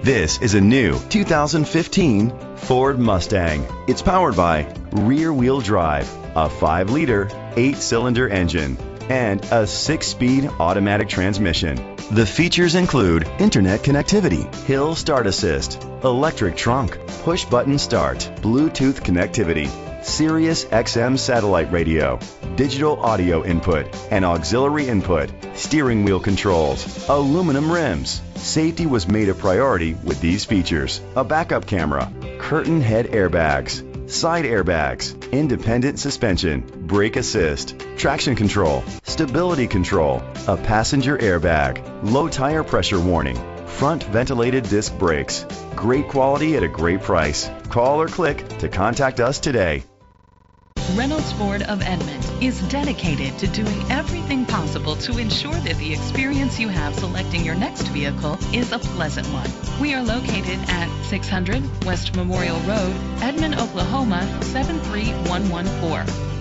This is a new 2015 Ford Mustang. It's powered by rear-wheel drive, a 5-liter, 8-cylinder engine, and a 6-speed automatic transmission. The features include internet connectivity, hill start assist, electric trunk, push-button start, Bluetooth connectivity, Sirius XM satellite radio, digital audio input and auxiliary input, steering wheel controls, aluminum rims. Safety was made a priority with these features: a backup camera, curtain head airbags, side airbags, independent suspension, brake assist, traction control, stability control, a passenger airbag, low tire pressure warning, front ventilated disc brakes. Great quality at a great price. Call or click to contact us today. Reynolds Ford of Edmond is dedicated to doing everything possible to ensure that the experience you have selecting your next vehicle is a pleasant one. We are located at 600 West Memorial Road, Edmond, Oklahoma 73114.